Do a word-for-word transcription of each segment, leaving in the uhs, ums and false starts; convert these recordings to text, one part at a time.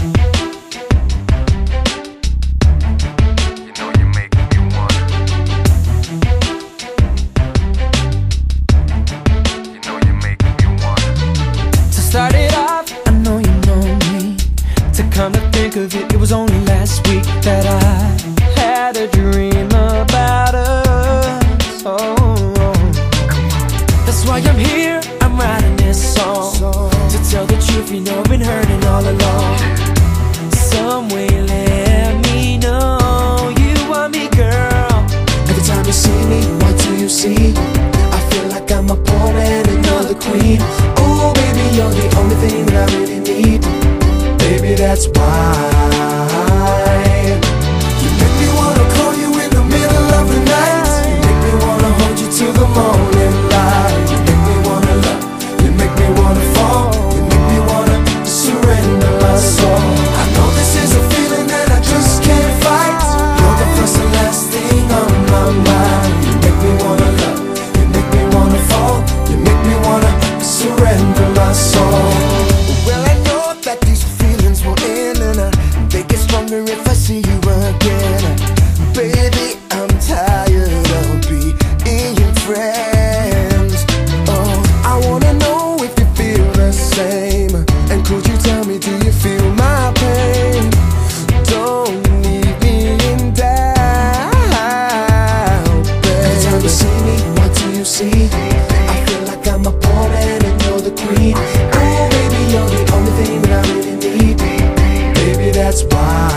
Started off, I know you know me. To come to think of it, it was only last week that I had a dream about us. Oh, that's why I'm here, I'm writing this song. To tell the truth, you know I've been hurting all along. Some way let me know you want me, girl. Every time you see me, what do you see? I feel like I'm a pawn and another queen. Oh baby, you're the only thing that I really need. Baby, that's why you make me wanna call you in the middle of the night. You make me wanna hold you till the morning light. You make me wanna love, you make me wanna fall. You make me wanna surrender my soul. I know this is a feeling that I just can't fight. You're the first and last thing on my mind. You make me wanna love, you make me wanna fall. You make me wanna surrender my soul. Well, I know that these feelings will end, and uh, they get stronger if I see you again. Baby, I'm tired of being friends. Oh, I wanna know if you feel the same. And could you tell me, do you feel my pain? Don't leave me in doubt, babe. Every time you see me, what do you see? I feel like I'm a pawn and you're the queen. Oh baby, you're the only thing that I really need. Baby, that's why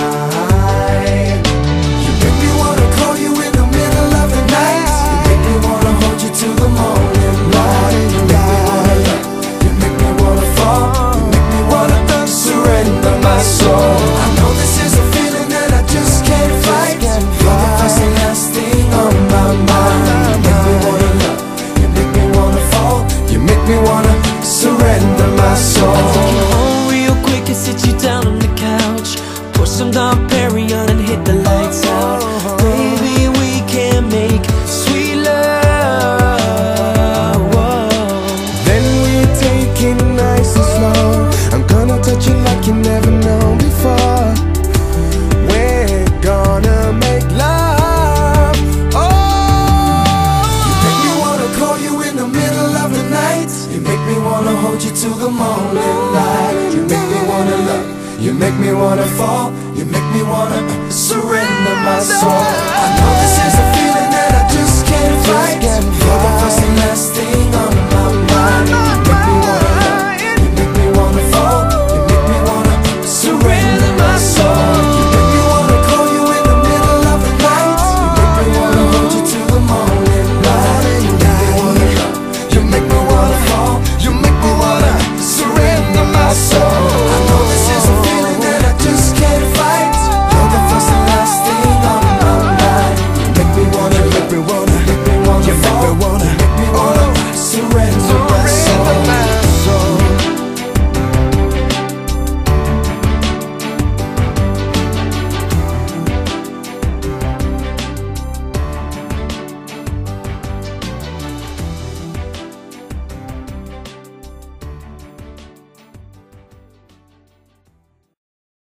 you make me wanna call you in the middle of the night. You make me wanna hold you till the morning light. You make me wanna love, you make me wanna fall. You make me wanna surrender my soul. I know this is a feeling that I just can't fight. You're the first and last thing on my mind. You make me wanna love, you make me wanna fall. You make me wanna surrender my soul. I'll take you home real quick and sit you down on the couch. Pour some Dom Perignon and hit the lights out. Baby, we can make sweet love. Whoa. Then we take it nice and slow. I'm gonna touch you like you never known before. We're gonna make love. Oh, you make me wanna call you in the middle of the night. You make me wanna hold you till the morning light. You make me wanna love, you make me wanna fall. You make me wanna surrender my soul. I know this is a feeling that I just can't fight. You're the first and last thing